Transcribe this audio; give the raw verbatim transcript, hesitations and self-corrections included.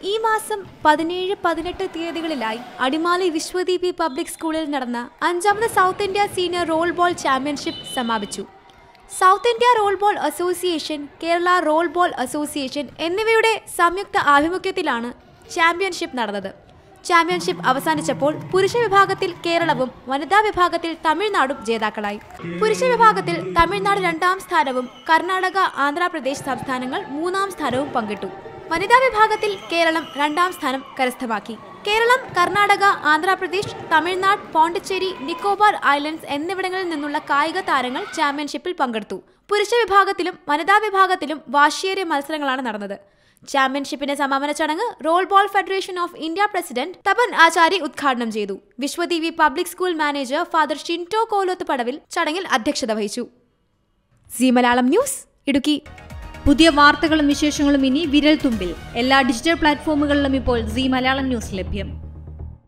ഈ മാസം പതിനേഴ് പതിനെട്ട് തീയതികളിലായി അടിമാലി വിശ്വദീപി പബ്ലിക് സ്കൂളിൽ നടന്ന അഞ്ചാമത് South India senior roll ball championship സമാപിച്ചു. South India roll ball association, Kerala roll ball association എന്നിവയുടെ സംയുക്ത ആഭിമുഖ്യത്തിലാണ് ചാമ്പ്യൻഷിപ്പ് നടന്നത്. ചാമ്പ്യൻഷിപ്പ് അവസാനിച്ചപ്പോൾ പുരുഷ വിഭാഗത്തിൽ കേരളവും വനിതാ വിഭാഗത്തിൽ തമിഴ്നാടും ജേതാക്കളായി. പുരുഷ വിഭാഗത്തിൽ തമിഴ്നാട് രണ്ടാം സ്ഥാനവും കർണാടക, ആന്ധ്രാപ്രദേശ് സംസ്ഥാനങ്ങൾ മൂന്നാം സ്ഥാനവും പങ്കിട്ടു. വനിതാ വിഭാഗത്തിൽ കേരളം രണ്ടാം സ്ഥാനം കരസ്ഥമാക്കി. കേരളം, കർണാടക, ആന്ധ്രാപ്രദേശ്, തമിഴ്നാട്, പോണ്ടിച്ചേരി, നിക്കോബാർ ഐലൻഡ്സ് എന്നിവിടങ്ങളിൽ നിന്നുള്ള കായിക താരങ്ങൾ ചാമ്പ്യൻഷിപ്പിൽ പങ്കെടുത്തു. പുരുഷ വിഭാഗത്തിലും വനിതാ വിഭാഗത്തിലും വാശിയേറിയ മത്സരങ്ങളാണ് നടന്നത്. ചാമ്പ്യൻഷിപ്പിന്റെ സമാപന ചടങ്ങ് roll ball federation of India president Tapan Achari ഉദ്ഘാടനം ചെയ്തു. Vishwadeepthi public school manager father Shinto Koloth Padavil ചടങ്ങിൽ അധ്യക്ഷത വഹിച്ചു. C Malayalam news, Idukki. പുതിയ വാർത്തകളും വിശേഷങ്ങളും ഇനി വിരൽ തുമ്പിൽ. എല്ലാ ഡിജിറ്റൽ പ്ലാറ്റ്ഫോമുകളിലും ഇപ്പോൾ സി മലയാളം ന്യൂസ് ലഭ്യം.